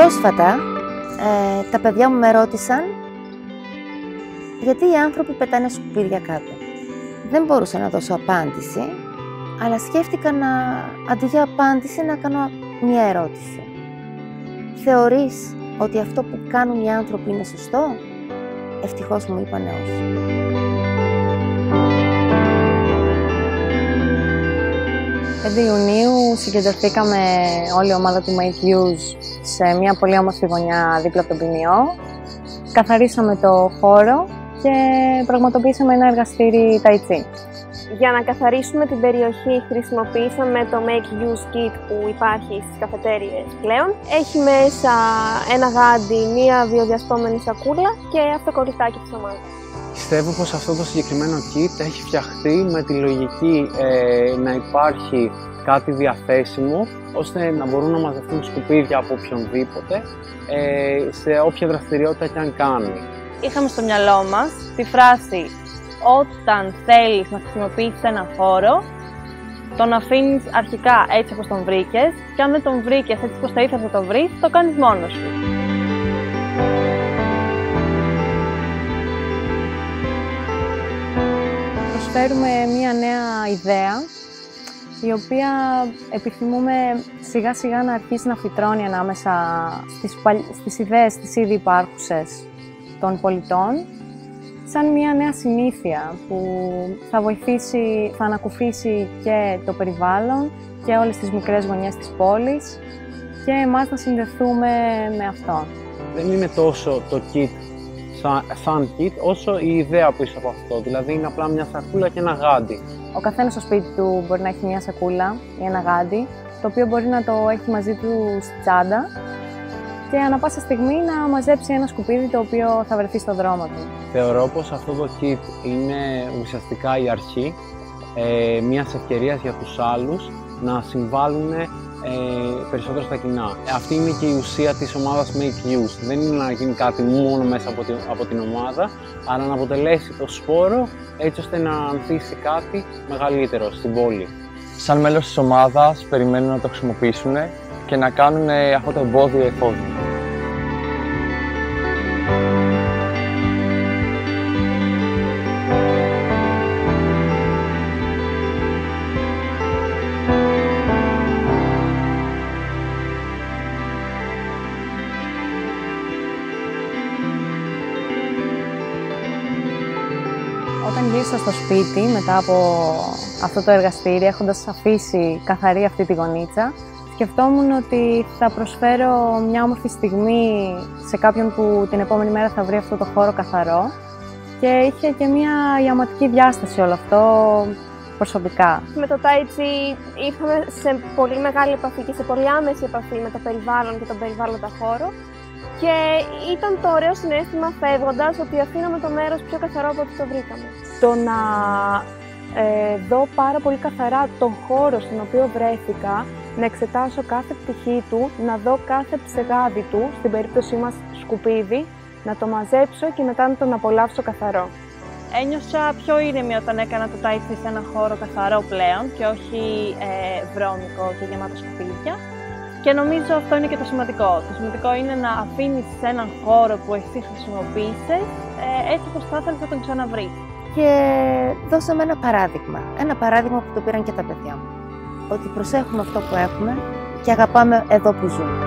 Πρόσφατα τα παιδιά μου με ρώτησαν γιατί οι άνθρωποι πετάνε σκουπίδια κάτω. Δεν μπορούσα να δώσω απάντηση, αλλά σκέφτηκα αντί για απάντηση να κάνω μια ερώτηση. Θεωρείς ότι αυτό που κάνουν οι άνθρωποι είναι σωστό? Ευτυχώς μου είπανε όχι. Ιουνίου συγκεντρωθήκαμε όλη η ομάδα του Make Use σε μια πολύ όμορφη γωνιά δίπλα από τον Πινιό. Καθαρίσαμε το χώρο και πραγματοποιήσαμε ένα εργαστήρι Tai Chi. Για να καθαρίσουμε την περιοχή χρησιμοποίησαμε το Make Use Kit που υπάρχει στις καφετέριες πλέον. Έχει μέσα ένα γάντι, μία βιοδιασπόμενη σακούλα και αυτοκολλητάκι της ομάδας. Πιστεύω πως αυτό το συγκεκριμένο kit έχει φτιαχτεί με τη λογική να υπάρχει κάτι διαθέσιμο ώστε να μπορούν να μαζευτούν σκουπίδια από οποιονδήποτε σε όποια δραστηριότητα και αν κάνει. Είχαμε στο μυαλό μας τη φράση «Όταν θέλεις να χρησιμοποιήσεις έναν χώρο, τον αφήνεις αρχικά έτσι όπως τον βρήκες και αν δεν τον βρήκες έτσι όπως θα ήθελες να τον βρεις, το κάνεις μόνος σου». Προσφέρουμε μία νέα ιδέα, η οποία επιθυμούμε σιγά σιγά να αρχίσει να φυτρώνει ανάμεσα στις ιδέες τις ήδη υπάρχουσες των πολιτών, σαν μία νέα συνήθεια που θα βοηθήσει, θα ανακουφίσει και το περιβάλλον και όλες τις μικρές γωνιές της πόλης και εμάς να συνδεθούμε με αυτό. Δεν είναι τόσο το kit σαν kit, όσο η ιδέα πίσω από αυτό. Δηλαδή είναι απλά μια σακούλα και ένα γάντι. Ο καθένας στο σπίτι του μπορεί να έχει μια σακούλα ή ένα γάντι, το οποίο μπορεί να το έχει μαζί του στη τσάντα και ανά πάσα στιγμή να μαζέψει ένα σκουπίδι το οποίο θα βρεθεί στο δρόμο του. Θεωρώ πως αυτό το kit είναι ουσιαστικά η αρχή μιας ευκαιρίας για τους άλλους να συμβάλλουν περισσότερο στα κοινά. Αυτή είναι και η ουσία της ομάδας Make Use. Δεν είναι να γίνει κάτι μόνο μέσα από την ομάδα, αλλά να αποτελέσει το σπόρο έτσι ώστε να ανθίσει κάτι μεγαλύτερο στην πόλη. Σαν μέλος της ομάδας περιμένουν να το χρησιμοποιήσουν και να κάνουν αυτό το εμπόδιο εφόδιο. Όταν γύρισα στο σπίτι μετά από αυτό το εργαστήρι, έχοντας αφήσει καθαρή αυτή τη γωνίτσα, σκεφτόμουν ότι θα προσφέρω μια όμορφη στιγμή σε κάποιον που την επόμενη μέρα θα βρει αυτό το χώρο καθαρό και είχε και μια ιαματική διάσταση όλο αυτό προσωπικά. Με το Tai Chi ήρθαμε σε πολύ μεγάλη επαφή και σε πολύ άμεση επαφή με το περιβάλλον και τον περιβάλλοντα χώρο και ήταν το ωραίο συναίσθημα φεύγοντας ότι αφήναμε το μέρος πιο καθαρό από ό,τι το βρήκαμε. Το να δω πάρα πολύ καθαρά τον χώρο στον οποίο βρέθηκα, να εξετάσω κάθε πτυχή του, να δω κάθε ψεγάδι του, στην περίπτωσή μας σκουπίδι, να το μαζέψω και μετά να τον απολαύσω καθαρό. Ένιωσα πιο ήρεμη όταν έκανα το Tai Chi σε ένα χώρο καθαρό πλέον και όχι βρώμικο και γεμάτο σκουπίδια. Και νομίζω αυτό είναι και το σημαντικό. Το σημαντικό είναι να αφήνεις σε έναν χώρο που εσύ χρησιμοποίησες έτσι όπως θα ήθελες να τον ξαναβρεις. Και δώσαμε ένα παράδειγμα. Ένα παράδειγμα που το πήραν και τα παιδιά μου. Ότι προσέχουμε αυτό που έχουμε και αγαπάμε εδώ που ζούμε.